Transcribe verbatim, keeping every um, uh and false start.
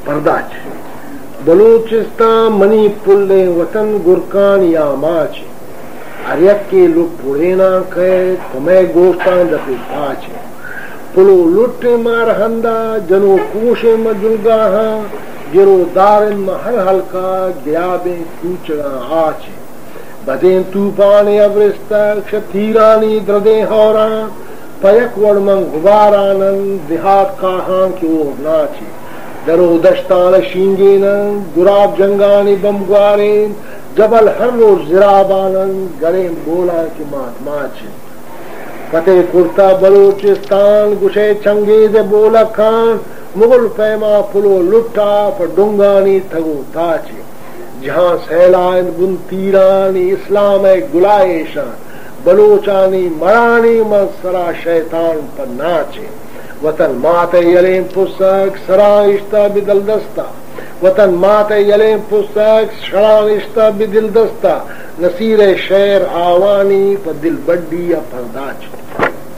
पर्दा छे। बलूचिस्तान मणिपुर ले वतन गुरकान या माँ छे। अरियक के लुट पुरेना कहे तुम्हें गोस्तान दफे पाँच है। पुलो लुट मार हंदा जनो कूशे मजुलगा गिरो दारिन में हर हल्का ग्याबे कूचड़ा आचे। बदे तूफान अवृष्ट क्षतीरानी द्रदे हौरा पयक वड़मंग गुबारानन देहात काहां की ओर नाचे। दरो दस्तान शींगे न गुराब जंगानी बमगवारे जबल हर रोज जिराबानन गरे बोला की मात माचे। फतेह कुर्ता बलूचिस्तान गुशे चंगे दे बोला खान मुगल पैमा पुलो लुट्टा पर डुंगानी थगो ताचे। जहां सैलान बुन तीरानी इस्लाम है गुलाए शान बलोचानी मरानी मसरा शैतान पर नाचे। वतन माते यलें पुस्तक सराइश्ता बिदल दस्ता वतन माते यलें पुस्तक सराइश्ता बिदिल दस्ता नसीरे शहर आवानी पर दिल बड्डी या पर्दाच।